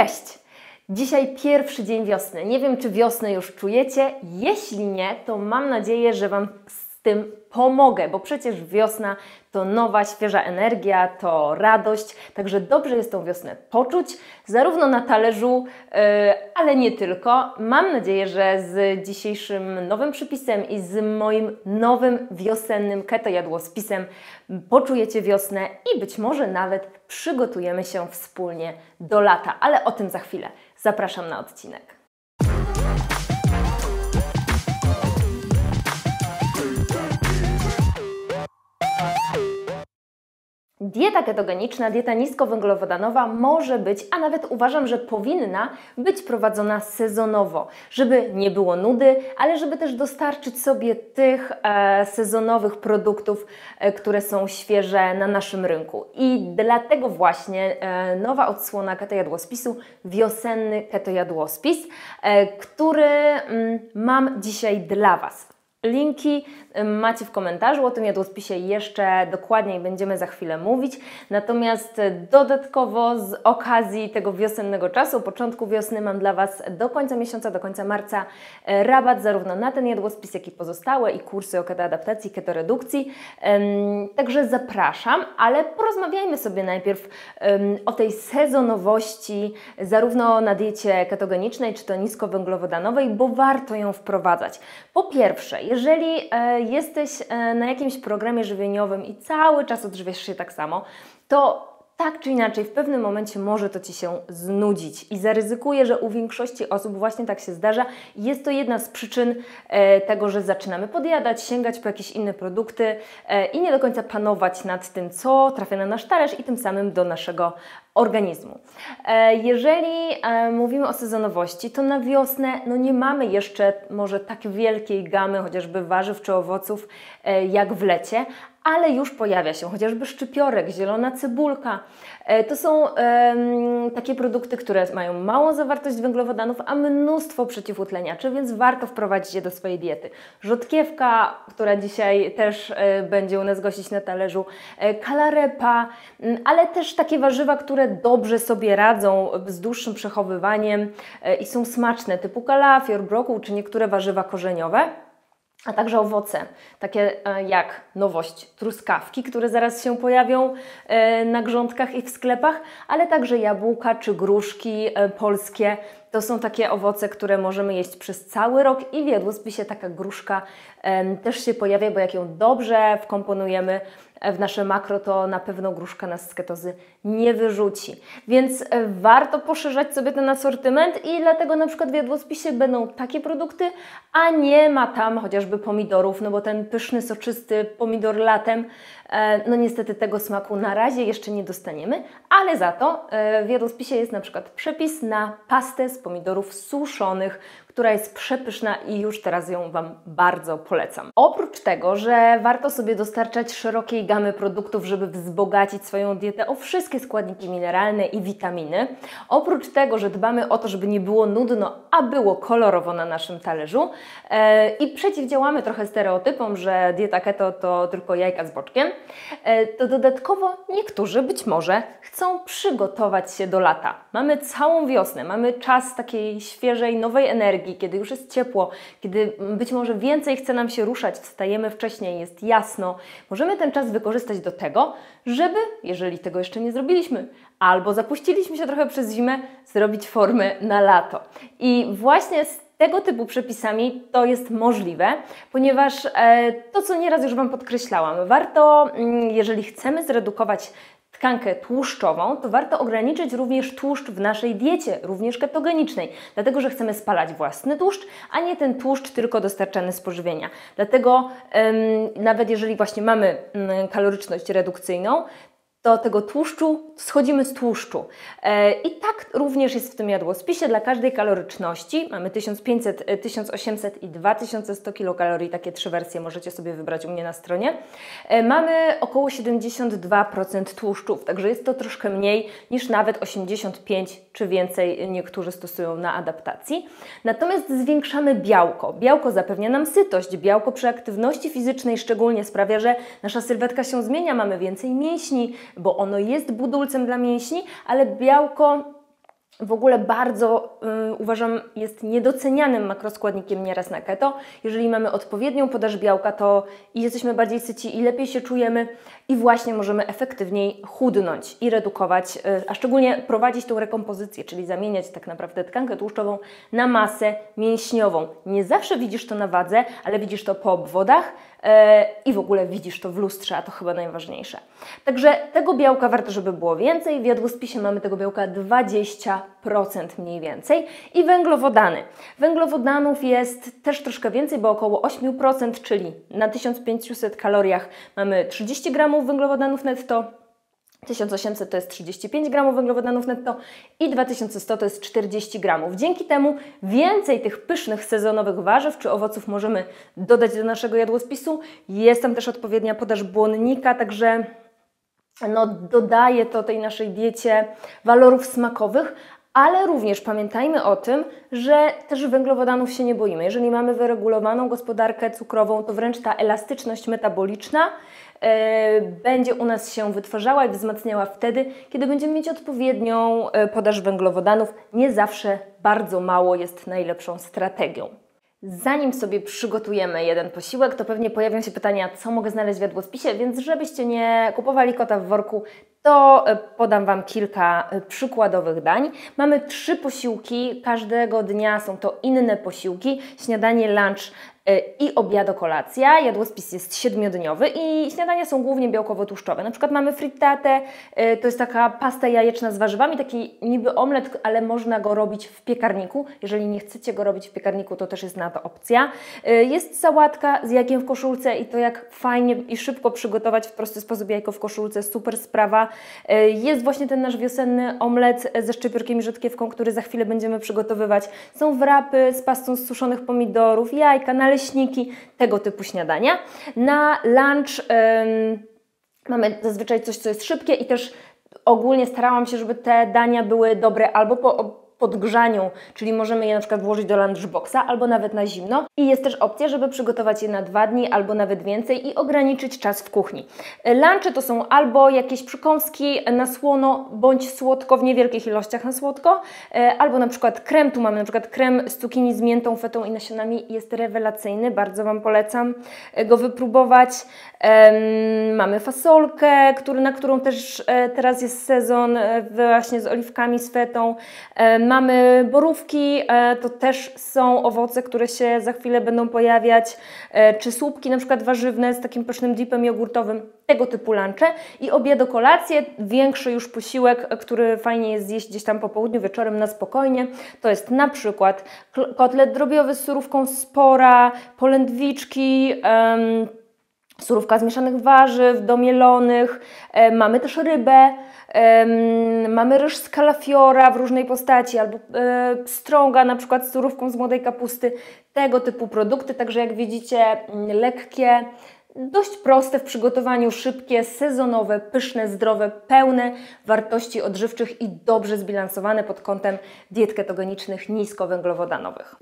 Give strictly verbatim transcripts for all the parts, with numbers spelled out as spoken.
Cześć! Dzisiaj pierwszy dzień wiosny. Nie wiem, czy wiosnę już czujecie. Jeśli nie, to mam nadzieję, że Wam z tym pomogę, bo przecież wiosna to nowa, świeża energia, to radość, także dobrze jest tą wiosnę poczuć, zarówno na talerzu, yy, ale nie tylko. Mam nadzieję, że z dzisiejszym nowym przypisem i z moim nowym wiosennym keto jadłospisem poczujecie wiosnę i być może nawet przygotujemy się wspólnie do lata, ale o tym za chwilę. Zapraszam na odcinek. Dieta ketogeniczna, dieta niskowęglowodanowa może być, a nawet uważam, że powinna być prowadzona sezonowo, żeby nie było nudy, ale żeby też dostarczyć sobie tych e, sezonowych produktów, e, które są świeże na naszym rynku. I dlatego właśnie e, nowa odsłona keto jadłospisu, wiosenny keto jadłospis, e, który mm, mam dzisiaj dla Was. Linki macie w komentarzu, o tym jadłospisie jeszcze dokładniej będziemy za chwilę mówić. Natomiast dodatkowo z okazji tego wiosennego czasu, początku wiosny, mam dla Was do końca miesiąca, do końca marca rabat zarówno na ten jadłospis, jak i pozostałe i kursy o ketoadaptacji, ketoredukcji. Także zapraszam, ale porozmawiajmy sobie najpierw o tej sezonowości zarówno na diecie ketogenicznej, czy to niskowęglowodanowej, bo warto ją wprowadzać. Po pierwsze, jeżeli e, jesteś e, na jakimś programie żywieniowym i cały czas odżywiasz się tak samo, to tak czy inaczej w pewnym momencie może to Ci się znudzić i zaryzykuję, że u większości osób właśnie tak się zdarza. Jest to jedna z przyczyn e, tego, że zaczynamy podjadać, sięgać po jakieś inne produkty e, i nie do końca panować nad tym, co trafia na nasz talerz i tym samym do naszego organizmu. E, jeżeli e, mówimy o sezonowości, to na wiosnę no nie mamy jeszcze może tak wielkiej gamy chociażby warzyw czy owoców e, jak w lecie, ale już pojawia się chociażby szczypiorek, zielona cebulka. E, to są e, takie produkty, które mają małą zawartość węglowodanów, a mnóstwo przeciwutleniaczy, więc warto wprowadzić je do swojej diety. Rzodkiewka, która dzisiaj też e, będzie u nas gościć na talerzu, e, kalarepa, m, ale też takie warzywa, które dobrze sobie radzą z dłuższym przechowywaniem e, i są smaczne, typu kalafior, brokuł czy niektóre warzywa korzeniowe. A także owoce, takie jak nowość truskawki, które zaraz się pojawią na grządkach i w sklepach, ale także jabłka czy gruszki polskie. To są takie owoce, które możemy jeść przez cały rok i w jadłospisie taka gruszka też się pojawia, bo jak ją dobrze wkomponujemy w nasze makro, to na pewno gruszka nas z ketozy nie wyrzuci. Więc warto poszerzać sobie ten asortyment i dlatego na przykład w jadłospisie będą takie produkty, a nie ma tam chociażby pomidorów, no bo ten pyszny, soczysty pomidor latem, no niestety tego smaku na razie jeszcze nie dostaniemy, ale za to w jadłospisie jest na przykład przepis na pastę z pomidorów suszonych, która jest przepyszna i już teraz ją Wam bardzo polecam. Oprócz tego, że warto sobie dostarczać szerokiej gamy produktów, żeby wzbogacić swoją dietę o wszystkie składniki mineralne i witaminy, oprócz tego, że dbamy o to, żeby nie było nudno, a było kolorowo na naszym talerzu e, i przeciwdziałamy trochę stereotypom, że dieta keto to tylko jajka z boczkiem, e, to dodatkowo niektórzy być może chcą przygotować się do lata. Mamy całą wiosnę, mamy czas takiej świeżej, nowej energii, kiedy już jest ciepło, kiedy być może więcej chce nam się ruszać, wstajemy wcześniej, jest jasno. Możemy ten czas wykorzystać do tego, żeby, jeżeli tego jeszcze nie zrobiliśmy, albo zapuściliśmy się trochę przez zimę, zrobić formy na lato. I właśnie z tego typu przepisami to jest możliwe, ponieważ e, to, co nieraz już Wam podkreślałam, warto, jeżeli chcemy zredukować tkankę tłuszczową, to warto ograniczyć również tłuszcz w naszej diecie, również ketogenicznej, dlatego że chcemy spalać własny tłuszcz, a nie ten tłuszcz tylko dostarczany z pożywienia. Dlatego ym, nawet jeżeli właśnie mamy ym, kaloryczność redukcyjną, do tego tłuszczu schodzimy z tłuszczu. E, I tak również jest w tym jadłospisie. Dla każdej kaloryczności mamy tysiąc pięćset, tysiąc osiemset i dwa tysiące sto kilokalorii. Takie trzy wersje możecie sobie wybrać u mnie na stronie. E, mamy około siedemdziesiąt dwa procent tłuszczów, także jest to troszkę mniej niż nawet osiemdziesiąt pięć procent czy więcej niektórzy stosują na adaptacji. Natomiast zwiększamy białko. Białko zapewnia nam sytość. Białko przy aktywności fizycznej szczególnie sprawia, że nasza sylwetka się zmienia, mamy więcej mięśni, bo ono jest budulcem dla mięśni, ale białko w ogóle bardzo y, uważam jest niedocenianym makroskładnikiem nieraz na keto. Jeżeli mamy odpowiednią podaż białka, to i jesteśmy bardziej syci i lepiej się czujemy i właśnie możemy efektywniej chudnąć i redukować, y, a szczególnie prowadzić tą rekompozycję, czyli zamieniać tak naprawdę tkankę tłuszczową na masę mięśniową. Nie zawsze widzisz to na wadze, ale widzisz to po obwodach y, i w ogóle widzisz to w lustrze, a to chyba najważniejsze. Także tego białka warto, żeby było więcej. W jadłospisie mamy tego białka dwadzieścia procent mniej więcej i węglowodany. Węglowodanów jest też troszkę więcej, bo około osiem procent, czyli na tysiąc pięćset kaloriach mamy trzydzieści gramów węglowodanów netto, tysiąc osiemset to jest trzydzieści pięć gramów węglowodanów netto i dwa tysiące sto to jest czterdzieści gramów. Dzięki temu więcej tych pysznych sezonowych warzyw czy owoców możemy dodać do naszego jadłospisu. Jest tam też odpowiednia podaż błonnika, także no, dodaje to tej naszej diecie walorów smakowych, ale również pamiętajmy o tym, że też węglowodanów się nie boimy. Jeżeli mamy wyregulowaną gospodarkę cukrową, to wręcz ta elastyczność metaboliczna yy, będzie u nas się wytwarzała i wzmacniała wtedy, kiedy będziemy mieć odpowiednią yy, podaż węglowodanów. Nie zawsze bardzo mało jest najlepszą strategią. Zanim sobie przygotujemy jeden posiłek, to pewnie pojawią się pytania, co mogę znaleźć w jadłospisie, więc żebyście nie kupowali kota w worku, to podam Wam kilka przykładowych dań. Mamy trzy posiłki, każdego dnia są to inne posiłki, śniadanie, lunch i obiado-kolacja. Jadłospis jest siedmiodniowy i śniadania są głównie białkowo-tłuszczowe. Na przykład mamy frittatę, to jest taka pasta jajeczna z warzywami, taki niby omlet, ale można go robić w piekarniku. Jeżeli nie chcecie go robić w piekarniku, to też jest na to opcja. Jest sałatka z jajkiem w koszulce i to jak fajnie i szybko przygotować w prosty sposób jajko w koszulce, super sprawa. Jest właśnie ten nasz wiosenny omlet ze szczypiorkiem i rzodkiewką, który za chwilę będziemy przygotowywać. Są wrapy z pastą z suszonych pomidorów, jajka, naleśniki, tego typu śniadania. Na lunch ym, mamy zazwyczaj coś, co jest szybkie i też ogólnie starałam się, żeby te dania były dobre albo po podgrzaniu, czyli możemy je na przykład włożyć do lunchboxa albo nawet na zimno. I jest też opcja, żeby przygotować je na dwa dni albo nawet więcej i ograniczyć czas w kuchni. Lunchy to są albo jakieś przekąski na słono bądź słodko w niewielkich ilościach na słodko, albo na przykład krem. Tu mamy na przykład krem z cukinii z miętą, fetą i nasionami. Jest rewelacyjny, bardzo Wam polecam go wypróbować. Mamy fasolkę, który, na którą też teraz jest sezon, właśnie z oliwkami, z fetą. Mamy borówki, to też są owoce, które się za chwilę będą pojawiać, czy słupki na przykład warzywne z takim pysznym dipem jogurtowym, tego typu lunche. I obiado, kolację, większy już posiłek, który fajnie jest zjeść gdzieś tam po południu, wieczorem na spokojnie. To jest na przykład kotlet drobiowy z surówką spora, polędwiczki, um, surówka z mieszanych warzyw, domielonych, e, mamy też rybę, e, mamy ryż z kalafiora w różnej postaci, albo e, pstrąga na przykład z surówką z młodej kapusty, tego typu produkty, także jak widzicie lekkie, dość proste w przygotowaniu, szybkie, sezonowe, pyszne, zdrowe, pełne wartości odżywczych i dobrze zbilansowane pod kątem diet ketogenicznych, niskowęglowodanowych.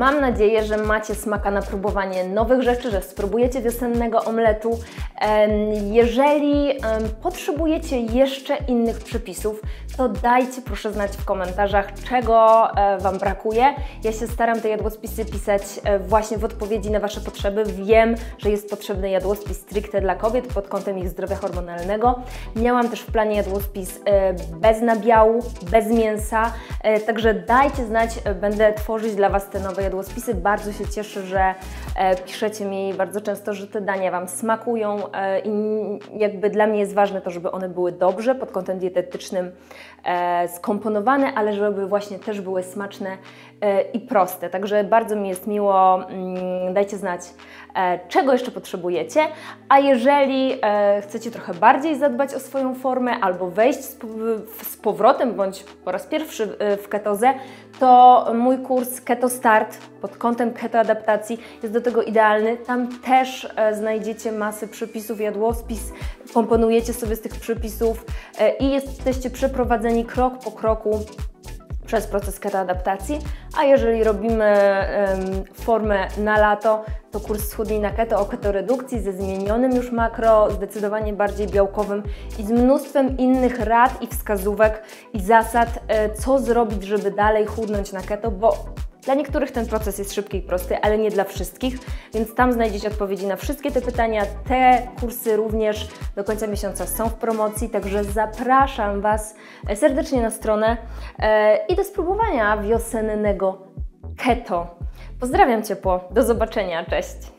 Mam nadzieję, że macie smaka na próbowanie nowych rzeczy, że spróbujecie wiosennego omletu. Jeżeli potrzebujecie jeszcze innych przepisów, to dajcie proszę znać w komentarzach, czego Wam brakuje. Ja się staram te jadłospisy pisać właśnie w odpowiedzi na Wasze potrzeby. Wiem, że jest potrzebny jadłospis stricte dla kobiet pod kątem ich zdrowia hormonalnego. Miałam też w planie jadłospis bez nabiału, bez mięsa, także dajcie znać, będę tworzyć dla Was te nowe jadłospisy. Bardzo się cieszę, że piszecie mi bardzo często, że te dania Wam smakują i jakby dla mnie jest ważne to, żeby one były dobrze pod kątem dietetycznym skomponowane, ale żeby właśnie też były smaczne i proste. Także bardzo mi jest miło, dajcie znać, czego jeszcze potrzebujecie, a jeżeli chcecie trochę bardziej zadbać o swoją formę albo wejść z powrotem bądź po raz pierwszy w ketozę, to mój kurs Keto Start pod kątem ketoadaptacji jest do tego idealny. Tam też znajdziecie masę przepisów, jadłospis, komponujecie sobie z tych przepisów i jesteście przeprowadzeni krok po kroku przez proces ketoadaptacji, a jeżeli robimy um, formę na lato, to kurs Schudnij na keto o ketoredukcji ze zmienionym już makro, zdecydowanie bardziej białkowym i z mnóstwem innych rad i wskazówek i zasad, co zrobić, żeby dalej chudnąć na keto, bo dla niektórych ten proces jest szybki i prosty, ale nie dla wszystkich, więc tam znajdziecie odpowiedzi na wszystkie te pytania. Te kursy również do końca miesiąca są w promocji, także zapraszam Was serdecznie na stronę i do spróbowania wiosennego keto. Pozdrawiam ciepło, do zobaczenia, cześć!